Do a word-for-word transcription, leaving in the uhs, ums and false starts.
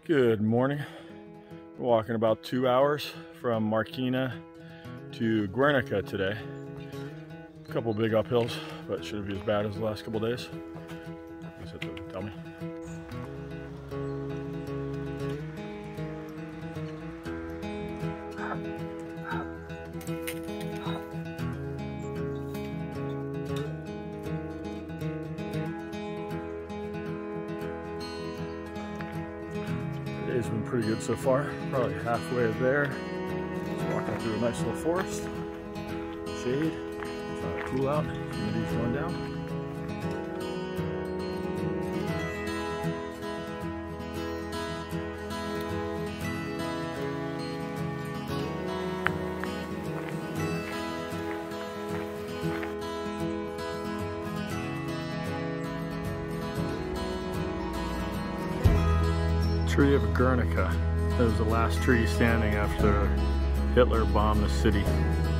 Good morning. We're walking about two hours from Markina to Guernica today. A couple big uphills, but shouldn't be as bad as the last couple days. Is it to tell me? Today's been pretty good so far. Probably halfway there. Just walking through a nice little forest. Shade. It's uh, cool out. Humidity's going down. Tree of Guernica. That was the last tree standing after Hitler bombed the city.